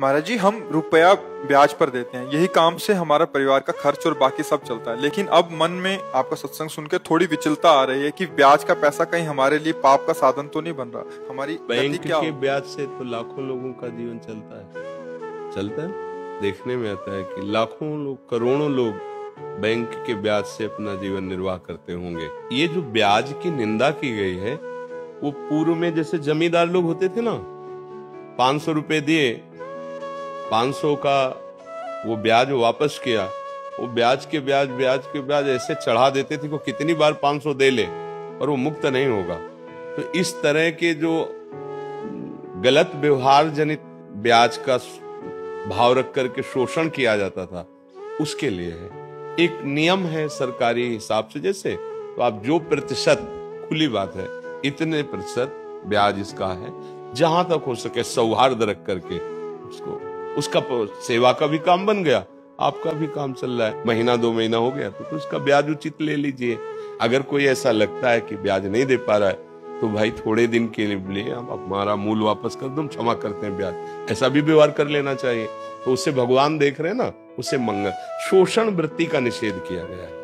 महाराज जी, हम रुपया ब्याज पर देते हैं, यही काम से हमारा परिवार का खर्च और बाकी सब चलता है। लेकिन अब मन में आपका सत्संग सुन के थोड़ी विचलता आ रही है कि ब्याज का पैसा कहीं हमारे लिए पाप का साधन तो नहीं बन रहा। हमारी बैंक के ब्याज से तो लाखों लोगों का जीवन चलता है। देखने में आता है कि लाखों लोग, करोड़ों लोग बैंक के ब्याज से अपना जीवन निर्वाह करते होंगे। ये जो ब्याज की निंदा की गई है, वो पूर्व में जैसे जमींदार लोग होते थे ना, 500 रुपए दिए, 500 का वो ब्याज वापस किया, वो ब्याज के ब्याज ऐसे चढ़ा देते थे कि कितनी बार 500 दे ले और वो मुक्त नहीं होगा। तो इस तरह के जो गलत व्यवहार जनित ब्याज का भाव रख करके शोषण किया जाता था, उसके लिए है। एक नियम है सरकारी हिसाब से, जैसे तो आप जो प्रतिशत, खुली बात है, इतने प्रतिशत ब्याज इसका है, जहां तक हो सके सौहार्द रख करके उसका सेवा का भी काम बन गया, आपका भी काम चल रहा है, महीना 2 महीना हो गया तो उसका ब्याज उचित ले लीजिए। अगर कोई ऐसा लगता है कि ब्याज नहीं दे पा रहा है तो भाई थोड़े दिन के लिए आप हमारा मूल वापस कर दो, क्षमा करते हैं ब्याज, ऐसा भी व्यवहार कर लेना चाहिए। तो उससे भगवान देख रहे हैं ना, उससे मंगल, शोषण वृत्ति का निषेध किया गया है।